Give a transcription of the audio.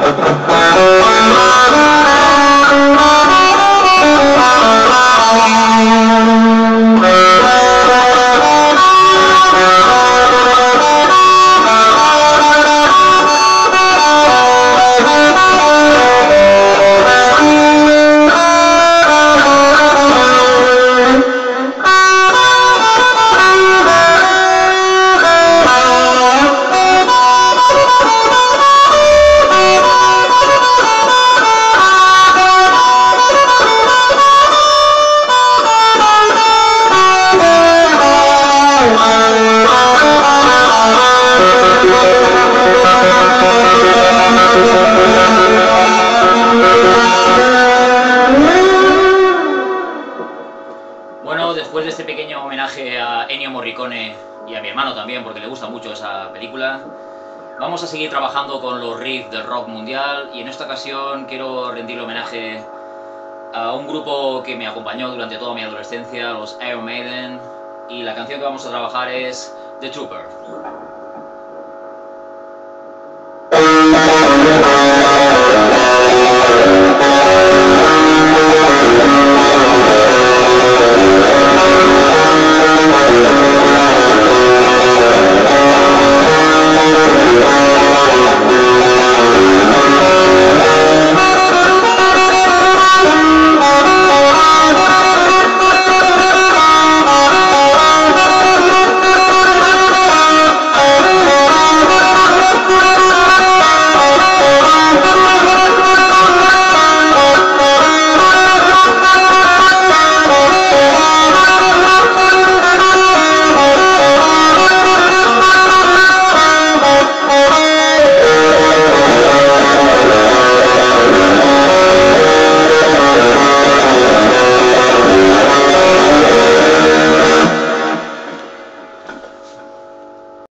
Bueno, después de este pequeño homenaje a Ennio Morricone y a mi hermano también, porque le gusta mucho esa película, vamos a seguir trabajando con los riffs del rock mundial y en esta ocasión quiero rendirle homenaje a un grupo que me acompañó durante toda mi adolescencia, los Iron Maiden, y la canción que vamos a trabajar es The Trooper.